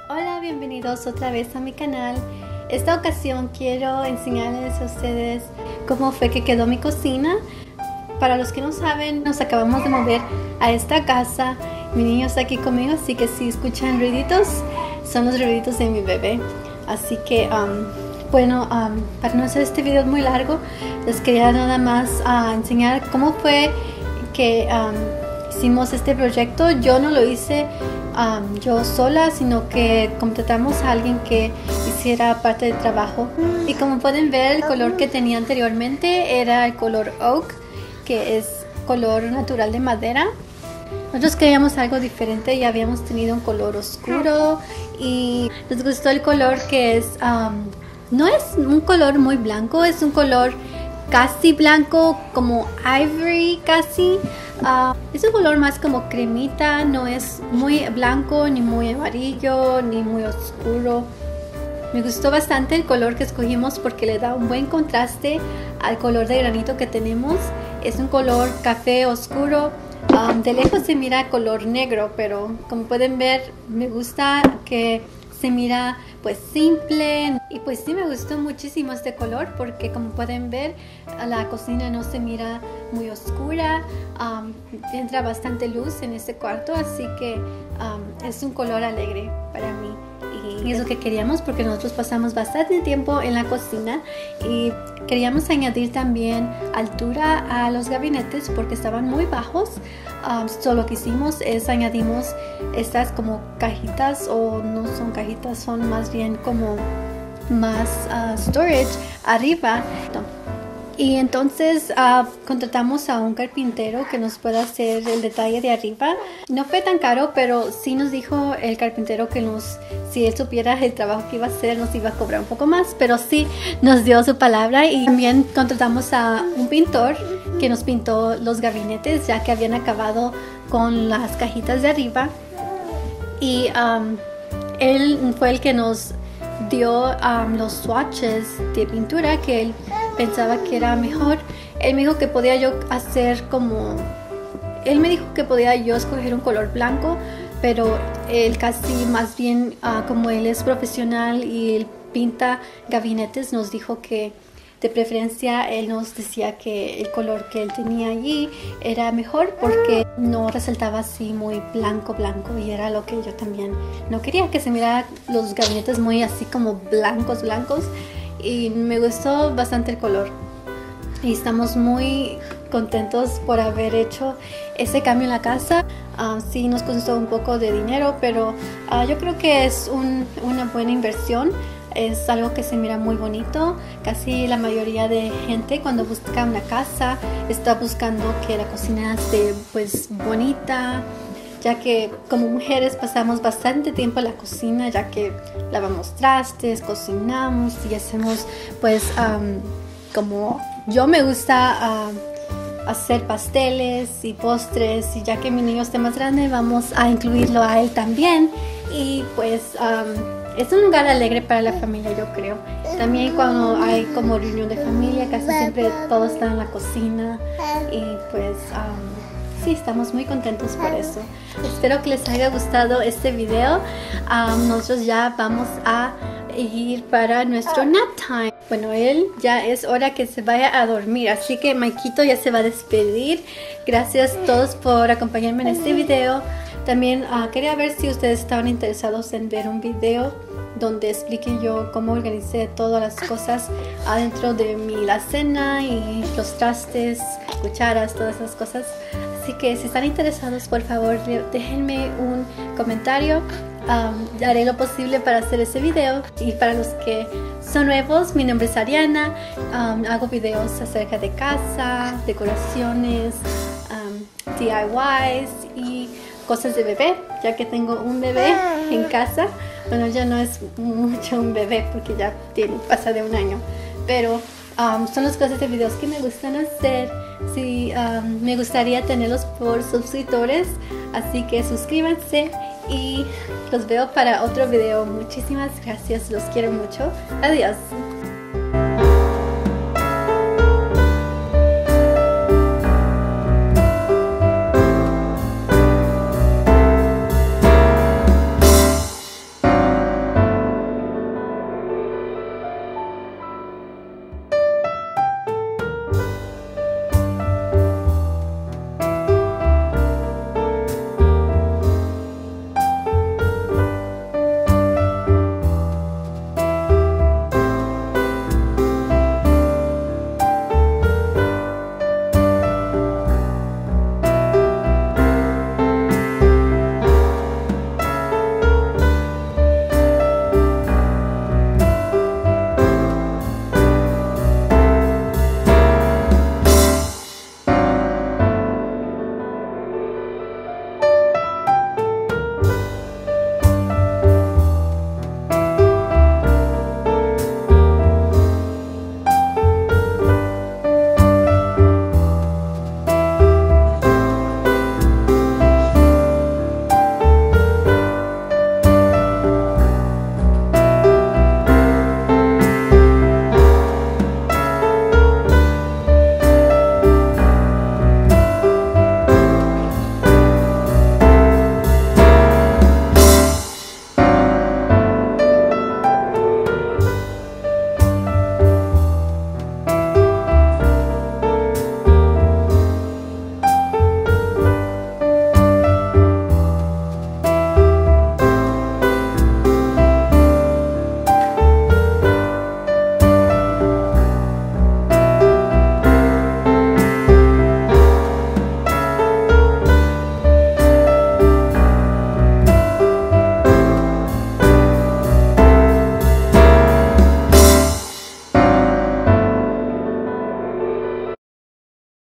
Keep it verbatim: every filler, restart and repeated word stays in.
Hola, bienvenidos otra vez a mi canal. Esta ocasión quiero enseñarles a ustedes cómo fue que quedó mi cocina. Para los que no saben, nos acabamos de mover a esta casa. Mi niño está aquí conmigo, así que si escuchan ruiditos, son los ruiditos de mi bebé. Así que, um, bueno, um, para no hacer este video muy largo, les quería nada más uh, enseñar cómo fue que um, hicimos este proyecto. Yo no lo hice um, yo sola, sino que contratamos a alguien que hiciera parte del trabajo. Y como pueden ver, el color que tenía anteriormente era el color oak, que es color natural de madera. Nosotros queríamos algo diferente, ya habíamos tenido un color oscuro y nos gustó el color que es, um, no es un color muy blanco, es un color casi blanco, como ivory casi. Uh, es un color más como cremita, no es muy blanco, ni muy amarillo, ni muy oscuro. Me gustó bastante el color que escogimos porque le da un buen contraste al color de granito que tenemos. Es un color café oscuro. Um, de lejos se mira color negro, pero como pueden ver, me gusta que se mira pues simple. Y pues sí, me gustó muchísimo este color porque como pueden ver, la cocina no se mira muy oscura. Um, entra bastante luz en este cuarto, así que um, es un color alegre para mí. Y es lo que queríamos porque nosotros pasamos bastante tiempo en la cocina y queríamos añadir también altura a los gabinetes porque estaban muy bajos. Um, so lo que hicimos es añadimos estas como cajitas, o no son cajitas, son más bien como más uh, storage arriba. No. Y entonces uh, contratamos a un carpintero que nos pueda hacer el detalle de arriba. No fue tan caro, pero sí nos dijo el carpintero que nos, si él supiera el trabajo que iba a hacer, nos iba a cobrar un poco más, pero sí nos dio su palabra. Y también contratamos a un pintor que nos pintó los gabinetes, ya que habían acabado con las cajitas de arriba. Y um, él fue el que nos dio um, los swatches de pintura que él pensaba que era mejor. Él me dijo que podía yo hacer como, él me dijo que podía yo escoger un color blanco, pero él casi más bien uh, como él es profesional y él pinta gabinetes, nos dijo que de preferencia él nos decía que el color que él tenía allí era mejor porque no resaltaba así muy blanco blanco, y era lo que yo también no quería, que se mirara los gabinetes muy así como blancos blancos. Y me gustó bastante el color y estamos muy contentos por haber hecho ese cambio en la casa. Uh, sí nos costó un poco de dinero, pero uh, yo creo que es un, una buena inversión. Es algo que se mira muy bonito. Casi la mayoría de gente cuando busca una casa está buscando que la cocina esté pues bonita, ya que como mujeres pasamos bastante tiempo en la cocina, ya que lavamos trastes, cocinamos y hacemos pues um, como yo me gusta uh, hacer pasteles y postres, y ya que mi niño esté más grande vamos a incluirlo a él también. Y pues um, es un lugar alegre para la familia, yo creo. También cuando hay como reunión de familia, casi siempre todos están en la cocina y pues um, sí, estamos muy contentos por eso. Espero que les haya gustado este video. Um, nosotros ya vamos a ir para nuestro nap time. Bueno, él ya es hora que se vaya a dormir, así que Maikito ya se va a despedir. Gracias a todos por acompañarme en este video. También uh, quería ver si ustedes estaban interesados en ver un video donde explique yo cómo organicé todas las cosas adentro de mi alacena y los trastes, cucharas, todas esas cosas. Así que si están interesados, por favor déjenme un comentario. Um, haré lo posible para hacer ese video. Y para los que son nuevos, mi nombre es Ariana. Um, hago videos acerca de casa, decoraciones, um, D I Ys y cosas de bebé, ya que tengo un bebé en casa. Bueno, ya no es mucho un bebé porque ya tiene, pasa de un año, pero um, son las cosas de videos que me gustan hacer. Sí, um, me gustaría tenerlos por suscriptores, así que suscríbanse y los veo para otro video. Muchísimas gracias, los quiero mucho. Adiós.